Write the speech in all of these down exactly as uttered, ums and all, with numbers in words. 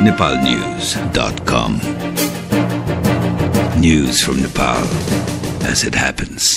nepal news dot com. News from Nepal as it happens.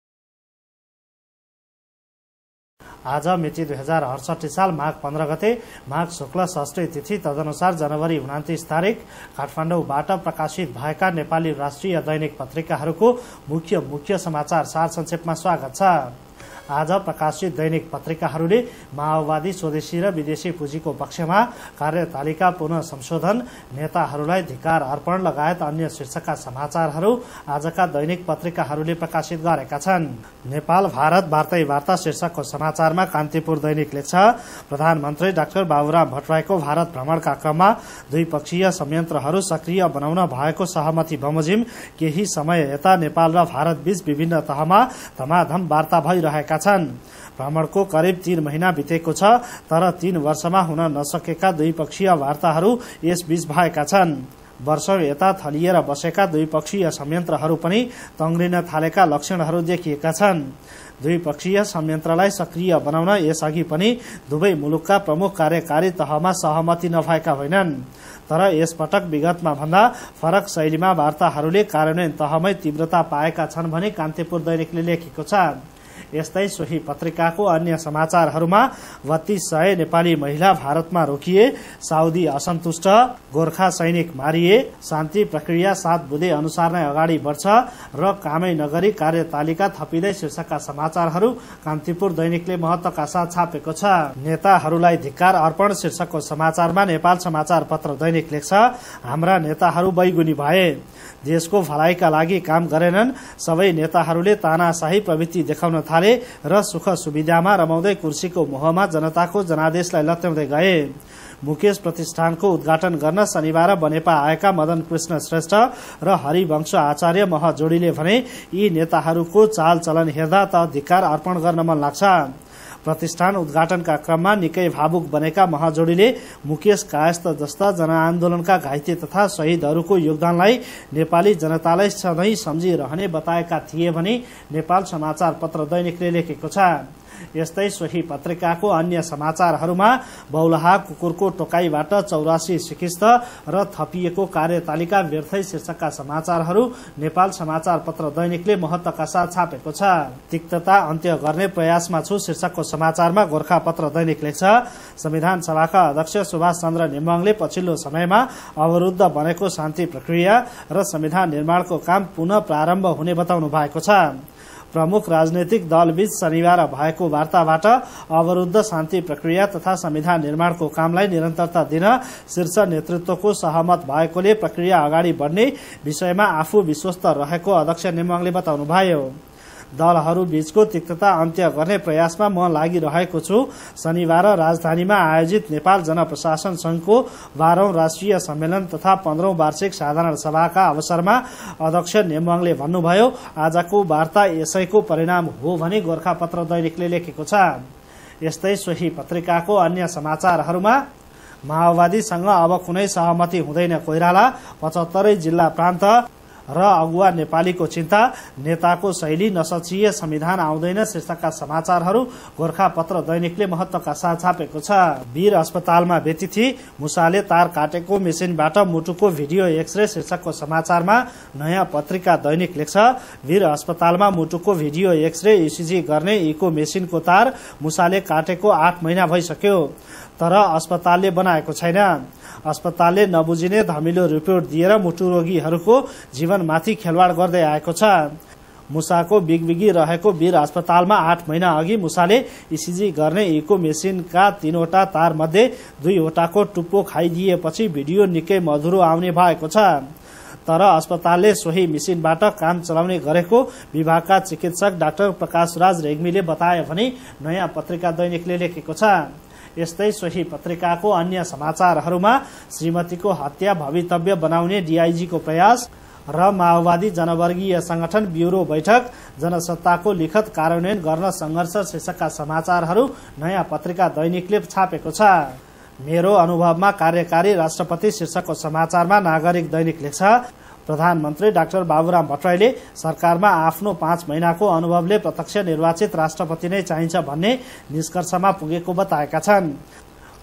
आज मिति दुई हजार अडसठी साल माघ पन्ध्र गते माघ शुक्ल षष्ठी तिथि तदनुसार जनवरी उनातिस तारिक काठमाडौँबाट प्रकाशित भएका नेपाली राष्ट्रिय दैनिक पत्रिकाहरूको मुख्य मुख्य समाचार सार संक्षेपमा स्वागत छ। आज प्रकाशित दैनिक पत्रिकाहरूले माओवादी स्वदेशी र विदेशी पुँजीको पक्षमा कार्यतालिका पुनः संशोधन, नेताहरूलाई धिक्कार अर्पण लगायत अन्य शीर्षकका समाचारहरू आजका दैनिक पत्रिकाहरूले प्रकाशित गरेका छन्। नेपाल भारत वार्तै वार्ता शीर्षकको समाचारमा कान्तिपुर दैनिक लेख्छ, प्रधानमन्त्री डाक्टर बाबुराम भट्टराईको भारत भ्रमणका क्रममा द्विपक्षीय संयन्त्रहरू सक्रिय बनाउन भएको सहमति बमोजिम केही समय यता नेपाल र भारत बीच विभिन्न तहमा धमाधम वार्ता भइरहेका छन्। भ्रमणको करिब तीन महिना बितेको छ, तर तीन वर्षमा हुन नसकेका द्विपक्षीय वार्ताहरू यसबीच भएका छन्। वर्षौं यता थलिएर बसेका द्विपक्षीय संयन्त्रहरू पनि तङ्ग्रिन थालेका लक्षणहरू देखिएका छन्। द्विपक्षीय संयन्त्रलाई सक्रिय बनाउन यसअघि पनि दुवै मुलुकका प्रमुख कार्यकारी तहमा सहमति नभएका होइनन्, तर यसपटक विगतमा भन्दा फरक शैलीमा वार्ताहरूले कार्यान्वयन तहमै तीव्रता पाएका छन् भनी कान्तिपुर दैनिकले लेखेको छ। यस्तै सोही पत्रिकाको अन्य समाचारहरूमा बत्तीस सय नेपाली महिला भारतमा रोकिए, साउदी असन्तुष्ट, गोर्खा सैनिक मारिए, शान्ति प्रक्रिया सात बुँदे अनुसार नै अगाडि बढ्छ र कामै नगरी कार्यतालिका थपिँदै शीर्षकका समाचारहरू कान्तिपुर दैनिकले महत्वका साथ छापेको छ। नेताहरूलाई धिक्कार अर्पण शीर्षकको समाचारमा नेपाल समाचार पत्र दैनिक लेख्छ, हाम्रा नेताहरू बैगुनी भए, देशको भलाइका लागि काम गरेनन्, सबै नेताहरूले तानाशाही प्रवृत्ति देखाउन थाले र सुख सुविधामा रमाउँदै कुर्सीको मोहमा जनताको जनादेशलाई लत्याउँदै गए। मुकेश प्रतिष्ठानको उद्घाटन गर्न शनिबार बनेपा आएका मदन कृष्ण श्रेष्ठ र हरिवंश आचार्य महजोडीले भने यी नेताहरूको चाल चलन हेर्दा त धिक्कार अर्पण गर्न मन लाग्छ। प्रतिष्ठान उद्घाटनका क्रममा निकै भावुक बनेका महजोडीले मुकेश कायस्थ जस्ता जनआन्दोलनका घाइते तथा शहीदहरूको योगदानलाई नेपाली जनतालाई सधैँ सम्झिरहने बताएका थिए भनी नेपाल समाचार पत्र दैनिकले लेखेको छ। यस्तै सोही पत्रिकाको अन्य समाचारहरूमा बौलाहा कुकुरको टोकाईबाट चौरासी सिकिस्त र थपिएको कार्यतालिका व्यर्थै शीर्षकका समाचारहरू नेपाल समाचार पत्र दैनिकले महत्वका साथ छापेको छ। तिक्तता अन्त्य गर्ने प्रयासमा छु शीर्षकको समाचारमा गोरखापत्र दैनिक लेख्छ, संविधान सभाका अध्यक्ष सुभाष चन्द्र नेम्बाङले पछिल्लो समयमा अवरुद्ध बनेको शान्ति प्रक्रिया र संविधान निर्माणको काम पुनः प्रारम्भ हुने बताउनु भएको छ। प्रमुख राजनैतिक दलबीच शनिबार भएको वार्ताबाट अवरुद्ध शान्ति प्रक्रिया तथा संविधान निर्माणको कामलाई निरन्तरता दिन शीर्ष नेतृत्वको सहमत भएकोले प्रक्रिया अगाडि बढ्ने विषयमा आफू विश्वस्त रहेको अध्यक्ष नेम्बाङले बताउनुभयो। दलहरू बीचको तिक्तता अन्त्य गर्ने प्रयासमा म लागिरहेको छु। शनिबार राजधानीमा आयोजित नेपाल जनप्रशासन संघको बाह्रौं राष्ट्रिय सम्मेलन तथा पन्ध्रौं वार्षिक साधारण सभाका अवसरमा अध्यक्ष नेम्बाङले भन्नुभयो, आजको वार्ता यसैको परिणाम हो भनी गोरखापत्र दैनिकले लेखेको छ। यस्तै सोही पत्रिकाको अन्य समाचारहरूमा माओवादीसँग अब कुनै सहमति हुँदैन कोइराला, पचहत्तरै जिल्ला प्रान्त र अगुवा नेपालीको चिन्ता, नेताको शैली नसचिए संविधान आउँदैन शीर्षकका समाचारहरू गोरखापत्र दैनिकले महत्वका साथ छापेको छ। वीर अस्पतालमा बेतिथि, मुसाले तार काटेको मेसिनबाट मुटुको भिडियो एक्सरे शीर्षकको समाचारमा नयाँ पत्रिका दैनिक लेख्छ, वीर अस्पतालमा मुटुको भिडियो एक्सरे इसिजी गर्ने इको मेसिनको तार मुसाले काटेको आठ महिना भइसक्यो, तर अस्पतालले बनाएको छैन। अस्पतालले नबुझिने धमिलो रिपोर्ट दिएर मुटु रोगीहरूको जीवनमाथि खेलवाड गर्दै आएको छ। मुसाको बिगबिगी रहेको वीर अस्पतालमा आठ महिना अघि मुसाले इसिजी गर्ने इको मेसिनका तीनवटा तार मध्ये दुईवटाको टुप्पो खाइदिएपछि भिडियो निकै मधुरो आउने भएको छ, तर अस्पतालले सोही मेसिनबाट काम चलाउने गरेको विभागका चिकित्सक डाक्टर प्रकाशराज रेग्मीले बताए भने नयाँ पत्रिका दैनिकले लेखेको छ। यस्तै सोही पत्रिकाको अन्य समाचारहरूमा श्रीमतीको हत्या भवितव्य बनाउने डीआईजीको प्रयास र माओवादी जनवर्गीय संगठन ब्यूरो बैठक, जनसत्ताको लिखत कार्यान्वयन गर्न संघर्ष शीर्षकका समाचारहरू नयाँ पत्रिका दैनिकले छापेको छ। मेरो अनुभवमा कार्यकारी राष्ट्रपति शीर्षकको समाचारमा नागरिक दैनिक लेख्छ, प्रधानमन्त्री डाक्टर बाबुराम भट्टराईले सरकारमा आफ्नो पाँच महिनाको अनुभवले प्रत्यक्ष निर्वाचित राष्ट्रपति नै चाहिन्छ भन्ने निष्कर्षमा पुगेको बताएका छन्।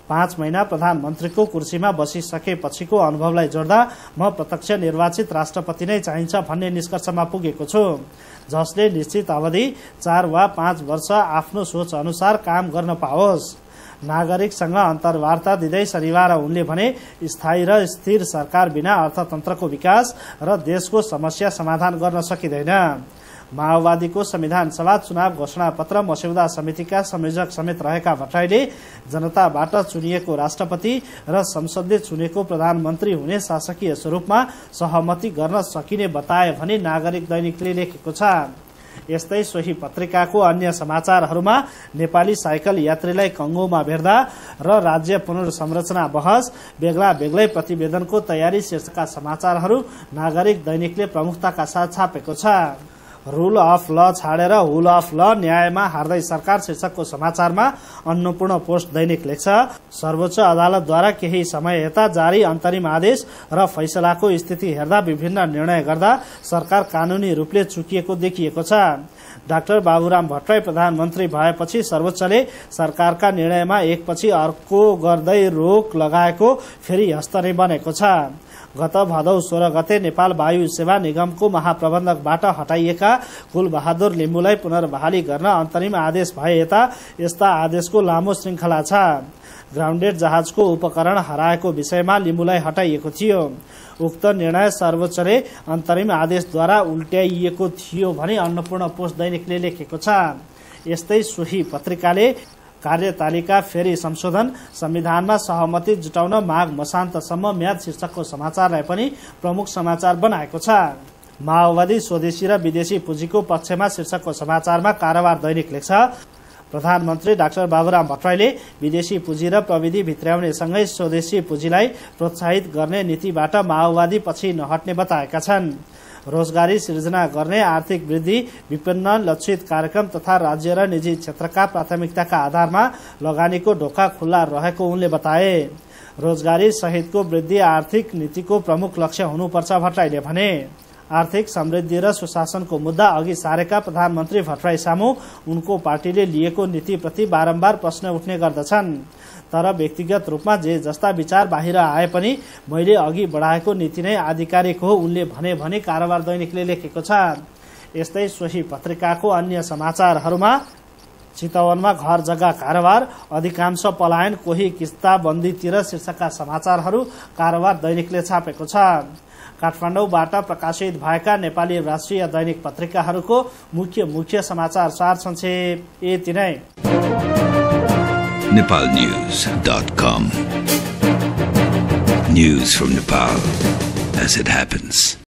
पाँच महिना प्रधानमन्त्रीको कुर्सीमा बसिसकेपछिको अनुभवलाई जोड्दा म प्रत्यक्ष निर्वाचित राष्ट्रपति नै चाहिन्छ भन्ने निष्कर्षमा पुगेको छु, जसले निश्चित अवधि चार वा पाँच वर्ष आफ्नो सोच अनुसार काम गर्न पाओस्। नागरिकसँग अन्तर्वार्ता दिँदै शनिबार उनले भने स्थायी र स्थिर सरकार बिना अर्थतन्त्रको विकास र देशको समस्या समाधान गर्न सकिँदैन। माओवादीको संविधान सभा चुनाव घोषणा पत्र मस्यौदा समितिका संयोजक समेत रहेका भट्टराईले जनताबाट चुनिएको राष्ट्रपति र संसदले चुनेको प्रधानमन्त्री हुने शासकीय स्वरूपमा सहमति गर्न सकिने बताए भने नागरिक दैनिकले लेखेको छ। यस्तै सोही पत्रिकाको अन्य समाचारहरूमा नेपाली साइकल यात्रीलाई कंगोमा भेट्दा र राज्य पुनर्संरचना बहस बेग्ला बेग्लै प्रतिवेदनको तयारी शीर्षकका समाचारहरू नागरिक दैनिकले प्रमुखताका साथ छापेको छ। रूल अफ ल छाडेर हुल अफ ल न्यायमा हार्दै सरकार शीर्षकको समाचारमा अन्नपूर्ण पोस्ट दैनिक लेख्छ, सर्वोच्च अदालतद्वारा केही समय यता जारी अन्तरिम आदेश र फैसलाको स्थिति हेर्दा विभिन्न निर्णय गर्दा सरकार कानूनी रूपले चुकिएको देखिएको छ। डाक्टर बाबुराम भट्टराई प्रधानमन्त्री भएपछि सर्वोच्चले सरकारका निर्णयमा एकपछि अर्को गर्दै रोक लगाएको फेरि हस्त नै बनेको छ। गत भदौ सोह्र गते नेपाल वायु सेवा निगमको महाप्रबन्धकबाट हटाइएका कुलबहादुर लिम्बुलाई पुनर्बहाली गर्न अन्तरिम आदेश भए यता यस्ता आदेशको लामो श्रृंखला छ। ग्राउन्डेड जहाजको उपकरण हराएको विषयमा लिम्बुलाई हटाइएको थियो। उक्त निर्णय सर्वोच्चले अन्तरिम आदेशद्वारा उल्ट्याइएको थियो भने अन्नपूर्ण पोस्ट दैनिकले लेखेको छ। यस्तै सोही पत्रिकाले कार्यतालिका फेरि संशोधन, संविधानमा सहमति जुटाउन माघ मसान्तसम्म म्याद शीर्षकको समाचारलाई पनि प्रमुख समाचार बनाएको छ। माओवादी स्वदेशी र विदेशी पुँजीको पक्षमा शीर्षकको समाचारमा कारोबार दैनिक लेख्छ, प्रधानमन्त्री डाक्टर बाबुराम भट्टराईले विदेशी पुँजी र प्रविधि भित्र्याउने सँगै स्वदेशी पुँजीलाई प्रोत्साहित गर्ने नीतिबाट माओवादी पछि नहट्ने बताएका छन्। रोजगारी सृजना गर्ने, आर्थिक वृद्धि, विपन्न लक्षित कार्यक्रम तथा राज्य र निजी क्षेत्रका प्राथमिकताका आधारमा लगानीको ढोका खुल्ला रहेको उनले बताए। रोजगारी सहितको वृद्धि आर्थिक नीतिको प्रमुख लक्ष्य हुनुपर्छ भट्टराईले भने। आर्थिक समृद्धि र सुशासनको मुद्दा अघि सारेका प्रधानमन्त्री भट्टराई सामु उनको पार्टीले लिएको नीतिप्रति बारम्बार प्रश्न उठ्ने गर्दछन्। तर व्यक्तिगत रूपमा जे जस्ता विचार बाहिर आए पनि मैले अघि बढाएको नीति नै आधिकारिक हो उनले भने भने कारोबार दैनिकले लेखेको छ। यस्तै सोही पत्रिकाको अन्य समाचारहरूमा चितवनमा घर जग्गा कारोबार, अधिकांश पलायन कोही किस्ताबन्दीतिर शीर्षकका समाचारहरू कारोबार दैनिकले छापेको छ। काठमाडौँबाट प्रकाशित भएका नेपाली राष्ट्रिय दैनिक पत्रिकाहरूको मुख्य मुख्य समाचार सार संक्षेप यति नै। Nepal News dot com. News from Nepal as it happens.